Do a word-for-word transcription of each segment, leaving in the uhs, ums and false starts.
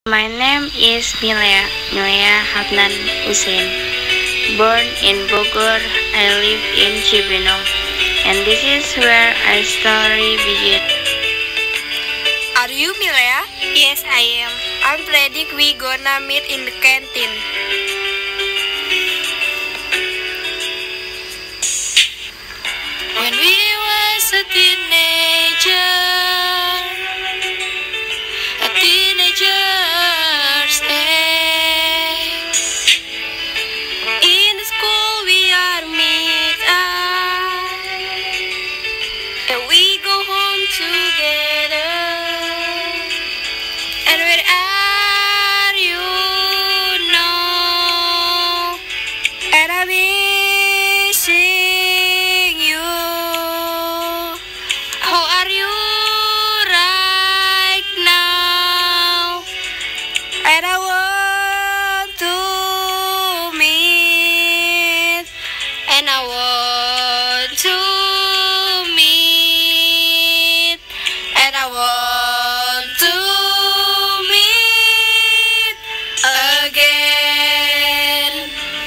My name is Milea, Milea Hafnan Hussein. Born in Bogor, I live in Cibinong, and this is where our story begins. Are you Milea? Yes, I am. I'm predict we gonna meet in the canteen. When we was a teenager, a teenager's age. In the school we are meet up, and we go home together. And where are you now? And I'm missing you. How are you right now? And I want to meet. And I want to meet. And I want to meet again.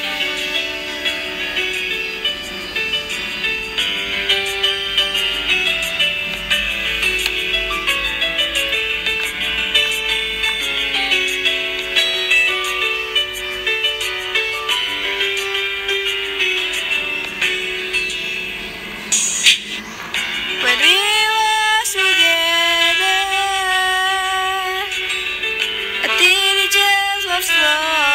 When we was together, a teenager was slow.